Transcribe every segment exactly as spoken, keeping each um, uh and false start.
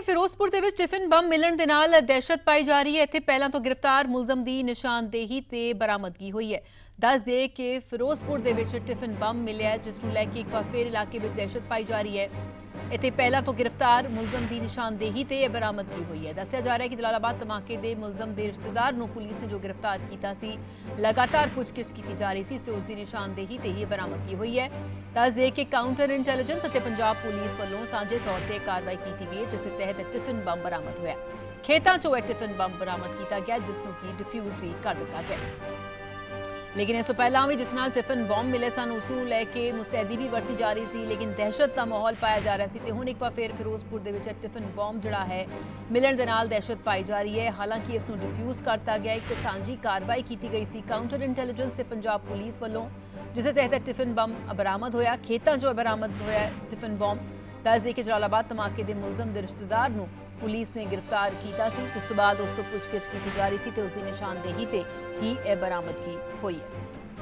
ਫਿਰੋਜ਼ਪੁਰ ਦੇ ਵਿੱਚ tiffin bomb ਮਿਲਣ ਦੇ ਨਾਲ ਦਹਿਸ਼ਤ ਪਾਈ ਜਾ ਰਹੀ ਹੈ। ਇੱਥੇ ਪਹਿਲਾਂ ਤੋਂ ਗ੍ਰਿਫਤਾਰ ਮੁਲਜ਼ਮ ਦੀ ਨਿਸ਼ਾਨਦੇਹੀ ਤੇ ਬਰਾਮਦਗੀ ਹੋਈ ਹੈ। ਦੱਸ ਦੇ ਕਿ ਫਿਰੋਜ਼ਪੁਰ ਦੇ ਵਿੱਚ ਟਿਫਿਨ ਬੰਬ ਮਿਲਿਆ ਹੈ, ਜਿਸ ਨੂੰ ਲੈ ਕੇ ਇੱਕ ਵਾਰ ਫਿਰ ਇਲਾਕੇ ਵਿੱਚ ਦਹਿਸ਼ਤ ਪਾਈ ਜਾ ਰਹੀ ਹੈ। ਇੱਥੇ ਪਹਿਲਾਂ ਤੋਂ ਗ੍ਰਿਫਤਾਰ ਮੁਲਜ਼ਮ ਦੀ ਨਿਸ਼ਾਨਦੇਹੀ ਤੇ ਇਹ ਬਰਾਮਦਗੀ ਹੋਈ ਹੈ। ਦੱਸਿਆ ਜਾ ਰਿਹਾ ਹੈ ਕਿ ਜਲਾਲਾਬਾਦ ਧਮਾਕੇ ਦੇ ਮੁਲਜ਼ਮ ਦੇ ਰਿਸ਼ਤੇਦਾਰ ਨੂੰ ਪੁਲਿਸ ਨੇ ਜੋ ਗ੍ਰਿਫਤਾਰ ਕੀਤਾ ਸੀ, ਲਗਾਤਾਰ ਪੁੱਛਗਿੱਛ ਕੀਤੀ ਜਾ ਰਹੀ ਸੀ, ਸੋ ਉਸ ਦੀ ਨਿਸ਼ਾਨਦੇਹੀ ਤੇ ਹੀ ਬਰਾਮਦਗੀ ਹੋਈ ਹੈ। ਦੱਸ ਦੇ ਕਿ ਕਾਊਂਟਰ ਇੰਟੈਲੀਜੈਂਸ ਅਤੇ ਪੰਜਾਬ ਪੁਲਿਸ ਵੱਲੋਂ ਸਾਂਝੇ ਤੌਰ ਤੇ ਕਾਰਵਾਈ ਕੀਤੀ ਗਈ ਹੈ, ਜਿਸ ਤਹਿਤ ਟਿਫਿਨ ਬੰਬ ਬਰਾਮਦ ਹੋਇਆ। ਖੇਤਾਂ ਚੋਂ ਇਹ ਟਿਫਿਨ ਬੰਬ ਬਰਾਮਦ ਕੀਤਾ ਗਿਆ, ਜਿਸ ਨੂੰ ਕਿ ਡਿਫਿਊਜ਼ ਵੀ ਕਰ ਦਿੱਤਾ ਗਿਆ। लेकिन इस तो पहला भी जिस नाल टिफिन बॉम्ब मिले सन उस नूं लैके मुस्तैदी भी वरती जा रही सी, लेकिन दहशत का माहौल पाया जा रहा सी। ते हुण एक बार फिर फिरोजपुर दे विच टिफिन बॉम्ब जिहड़ा है मिलण दे नाल दहशत पाई जा रही है। हालांकि इस नूं डिफ्यूज करता गया, एक सांझी कार्रवाई की गई सी काउंटर इंटैलीजेंस ते पंजाब पुलिस वालों, जिस तहत टिफिन बंब बरामद होया। खेतां चों बरामद होया टिफिन बॉम्ब। दस दे कि जलालाबाद धमाके दे मुलजम दे रिश्तेदार नूं पुलिस ने गिरफ्तार किया सी, जिस तो बाद उस तो पुछगिछ की जा रही सी ते उसकी निशानदेही ते ही यह बरामदगी हुई है।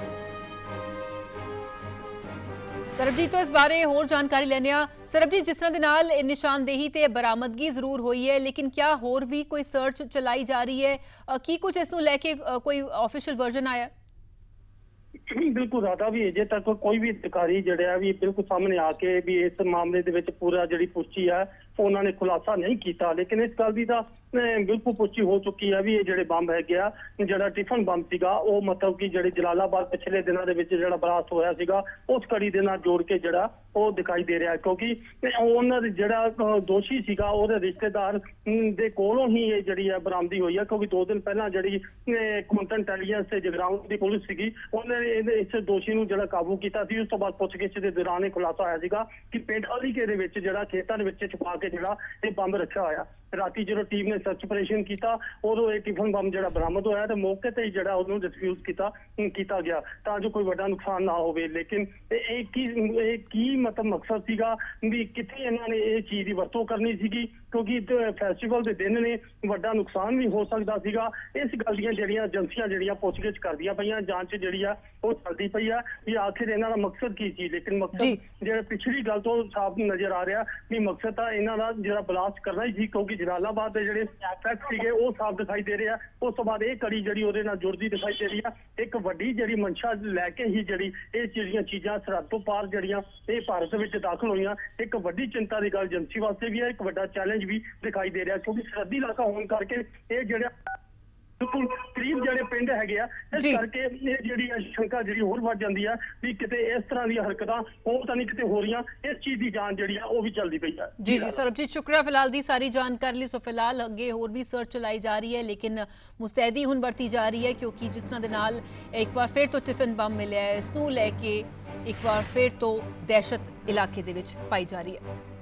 सरबजीत तो इस बारे होर जानकारी लेने आ। सरबजीत, जिस तरह दे नाल निशानदेही ते बरामदगी जरूर हुई है, लेकिन क्या होर भी कोई सर्च चलाई जा रही है? की कुछ इस नूं लैके कोई ऑफिशियल वर्जन आया? बिल्कुल राधा भी अजे तक कोई भी अधिकारी जड़िया भी बिल्कुल सामने आके भी इस मामले दे विच पूरा जिहड़ी पुष्टि है उन्होंने खुलासा नहीं किया। लेकिन इस गल की बिल्कुल पुष्टि हो चुकी है भी ये जिहड़े बंब है गया जिहड़ा टिफिन बंब सीगा वो मतलब कि जिहड़े जलालाबाद पिछले दिनों दे विच जिहड़ा ब्लास्ट होया सीगा उस कड़ी दे नाल जोड़ के जिहड़ा वो दिखाई दे रहा है, क्योंकि उन्हां दे जिहड़ा दोषी सीगा ਉਹਦੇ रिश्तेदार दे कोलों ही ये जिहड़ी है बरामदी हुई है। क्योंकि दो दिन पहला जिहड़ी काउंटर इंटैलीजेंस ते जगराऊं दी पुलिस सीगी उन्होंने इस दोषी नूं जिहड़ा काबू कीता सी। उस तो बाद पुछगिछ दे दौरान खुलासा होया सीगा कि पिंड अलीके दे विच जिहड़ा खेतां दे विच छुपा के जिहड़ा ये बंब रखा होया। राती जो टीम ने सर्च ऑपरेशन किया और ये टिफिन बंब जिहड़ा बरामद होया तो मौके ते ही जिहड़ा उहनूं डिफ्यूज किया किया गया तां जो कोई वड्डा नुकसान ना होवे। लेकिन एक की एक की मतलब मकसद सीगा भी कित्थे इन्हां ने ये चीज़ की वरतों करनी सीगी, क्योंकि फैसटिवल के दिन ने वड्डा नुकसान भी हो सकता सीगा। इस गल दीयां जिहड़ियां एजेंसियां जिहड़ियां पुछगिछ करदियां पईयां, जांच जिहड़ी आ वो चलदी पई आ भी आखिर इन्हां दा मकसद की सी। लेकिन मकसद जिहड़ा पिछली गल तो साफ नजर आ रहा भी मकसद तां इन्हां दा जिहड़ा ब्लास्ट करना ही सी, क्योंकि जलालाबाद के जिहड़े फैक्ट सीगे वो साफ दिखाई दे रहे हैं। उस तो बाद ये कड़ी जिहड़ी उहदे नाल जुड़दी दिखाई दे रही है। एक वड्डी जिहड़ी मंशा लैके ही जिहड़ी ये जिहड़ियां चीज़ां सरहद तो पार जिहड़ियां ये भारत विच दाखल होईयां, एक वड्डी चिंता की गल एजेंसी वास्ते भी है, एक वड्डा चैलेंज भी दिखाई दे रहा है। क्योंकि सरहदी इलाका होने करके ये जिहड़ा बिल्कुल करीब जिहड़े पिंड हैगे आ, इस करके ये जिहड़ी शंका जिहड़ी होर वध जांदी है भी किते इस तरह दी हरकतां हो तां नहीं किते हो रहीआं। इस चीज़ की जांच जिहड़ी आ वो भी चलदी पई है। जी जी सरबजीत, शुक्रिया फिलहाल दी सारी जानकारी लई। सो फिलहाल अगे होर भी सर्च चलाई जा रही है, लेकिन मुस्तैदी हुण वरती जा रही है, क्योंकि जिस तरह दे नाल एक बार फिर तो टिफिन बंब मिलिਆ है, इस नूं लैके एक बार फिर तो दहशत इलाके दे विच पाई जा रही है।